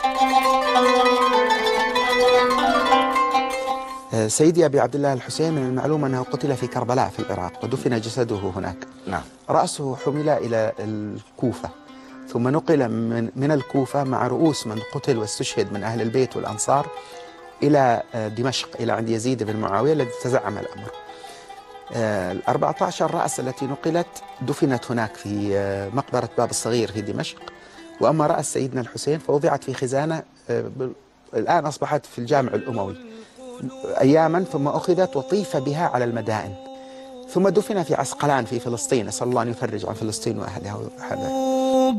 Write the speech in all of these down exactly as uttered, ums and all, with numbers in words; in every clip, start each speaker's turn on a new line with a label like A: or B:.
A: سيدي أبي عبد الله الحسين من المعلوم أنه قتل في كربلاء في العراق ودفن جسده هناك.
B: نعم.
A: رأسه حمل إلى الكوفة ثم نقل من, من الكوفة مع رؤوس من قتل واستشهد من أهل البيت والأنصار إلى دمشق، إلى عند يزيد بن معاوية الذي تزعم الأمر. الأربعة عشر رأس التي نقلت دفنت هناك في مقبرة باب الصغير في دمشق، وأما رأس سيدنا الحسين فوضعت في خزانة الآن أصبحت في الجامع الأموي أياما، ثم أخذت وطيف بها على المدائن، ثم دفن في عسقلان في فلسطين. أسأل الله أن يفرج عن فلسطين وأهلها وحبائها.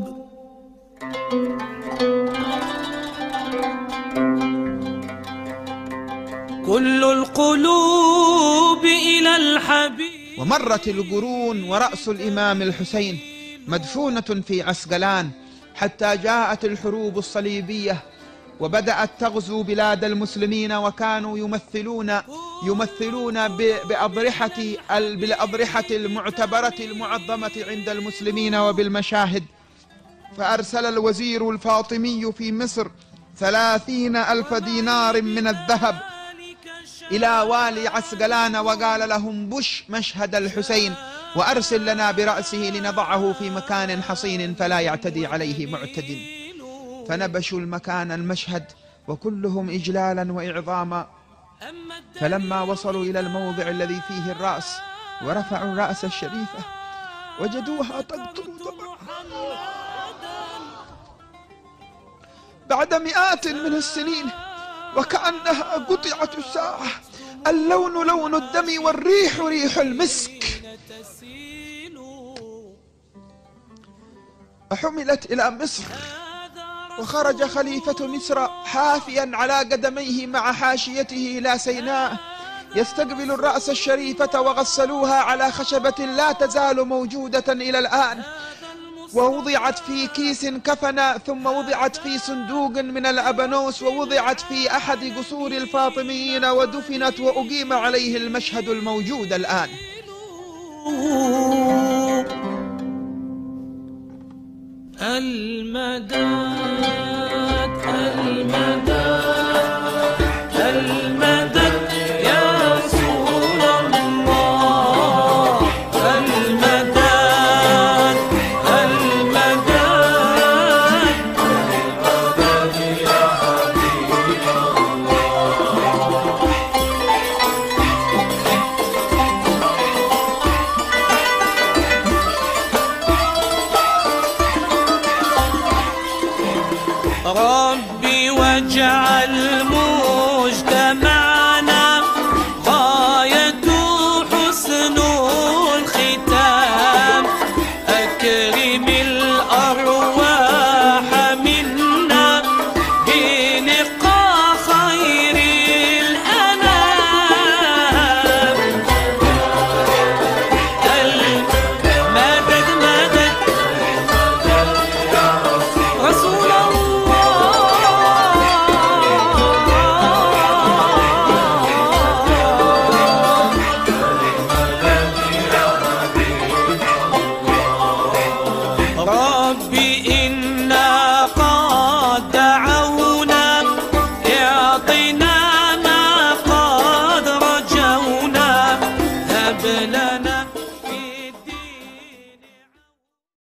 C: كل القلوب إلى الحبيب.
D: ومرت القرون ورأس الإمام الحسين مدفونة في عسقلان حتى جاءت الحروب الصليبية وبدأت تغزو بلاد المسلمين، وكانوا يمثلون يمثلون بأضرحة بالأضرحة المعتبرة المعظمة عند المسلمين وبالمشاهد. فأرسل الوزير الفاطمي في مصر ثلاثين ألف دينار من الذهب إلى والي عسقلان وقال لهم: بش مشهد الحسين وأرسل لنا برأسه لنضعه في مكان حصين فلا يعتدي عليه معتد. فنبشوا المكان المشهد وكلهم إجلالا وإعظاما، فلما وصلوا إلى الموضع الذي فيه الرأس ورفعوا الرأس الشريفة وجدوها تقطر دما بعد مئات من السنين وكأنها قطعت الساعة. اللون لون الدم والريح ريح المسك. فحملت إلى مصر، وخرج خليفة مصر حافيا على قدميه مع حاشيته إلى سيناء يستقبل الرأس الشريفة، وغسلوها على خشبة لا تزال موجودة إلى الآن، ووضعت في كيس كفن، ثم وضعت في صندوق من الأبانوس، ووضعت في أحد قصور الفاطميين ودفنت، وأقيم عليه المشهد الموجود الآن.
C: المدد المدد المدد يا رسول الله، المدد المدد المدد يا حبيب ربي واجعل مجتمعنا غايته حسن الختام، أكرم الأرواح منا بلقاء خير الأنام. المدد مدد رسول الله. ربي